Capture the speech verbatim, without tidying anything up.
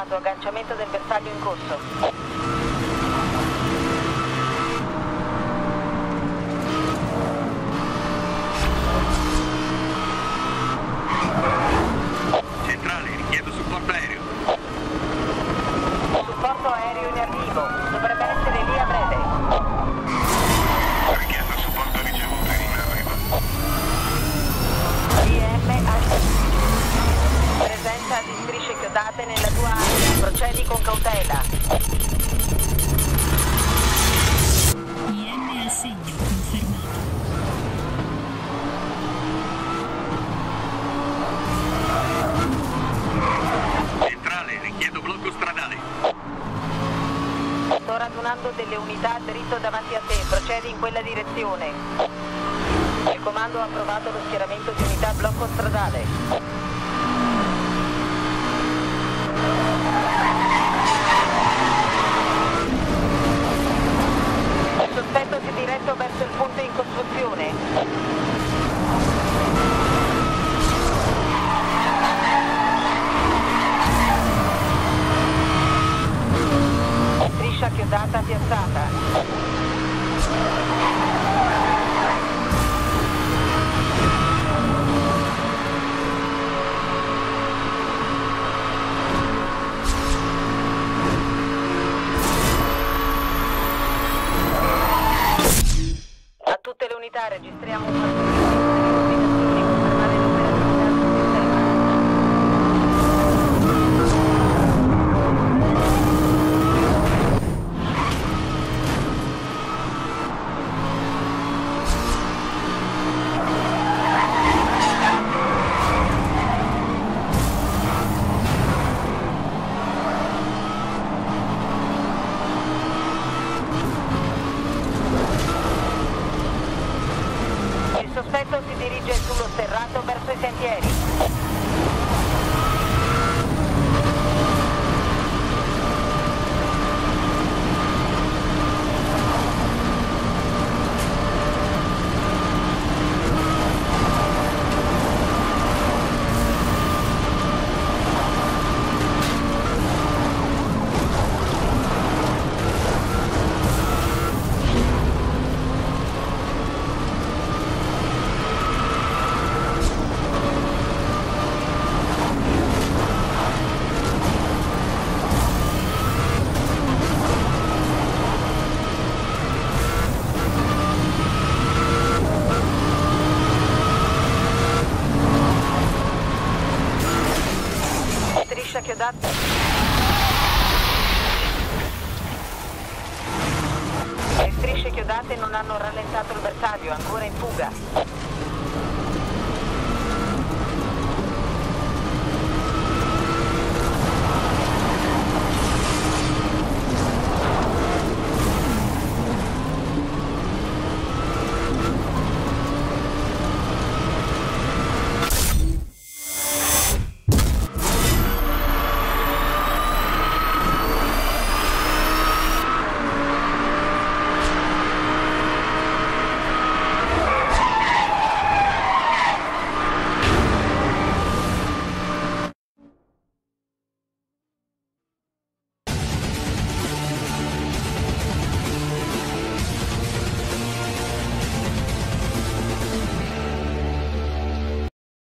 confermato agganciamento del bersaglio in corso. Supporto aereo in arrivo, dovrebbe essere lì a breve. Richiesto supporto ricevuto in arrivo. I M H. Presenza di strisce chiodate nella tua area, procedi con cautela. I M a segno confermato. Centrale, richiedo blocco stradale. Sto radunando delle unità dritto davanti a te, procedi in quella direzione. Il comando ha approvato lo schieramento di unità blocco stradale. Il sospetto si è diretto verso il ponte in costruzione. Striscia chiodata piazzata. A tutte le unità registriamo un combinazioni, confermare l'operatività del sistema. Il sospetto si dirige sullo sterrato verso i sentieri. Striscia chiodata. Le strisce chiodate non hanno rallentato il bersaglio, ancora in fuga.